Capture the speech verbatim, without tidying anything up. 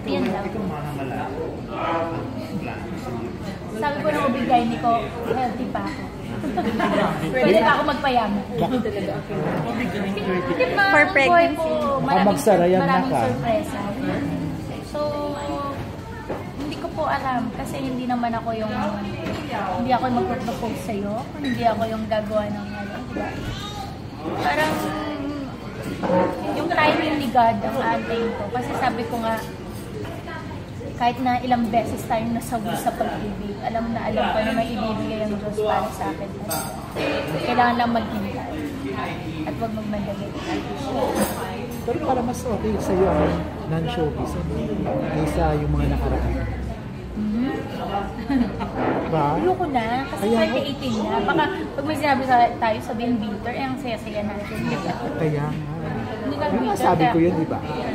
Yan lang. Sabi ko nung ubigay ni ko, healthy pa ako. Pwede pa ako magpayaman. For pregnancy. Maraming, maraming sorpresa. So, hindi ko po alam kasi hindi naman ako yung hindi ako yung magpropose sa'yo, hindi ako yung gagawa ng ano, diba? Parang yung timing ni God ang aantayin ko. Kasi sabi ko nga, kahit na ilang beses tayong nasawi sa pag-ibig, alam na alam ko na may ibibigay ang Diyos para sa akin. Kailangan lang maghintay at huwag magmadali. Pero para mas okay sa'yo ang non-showbiz, kaysa yung mga nakaraan. Mm-hmm. Ba? Ayoko na, kasi thirty eighteen na. Baka pag may sinabi sa, tayo sabihin bitter, eh ang saya-saya natin. Kaya nga. Hindi ka Yung bitter. masabi ko yun, di ba?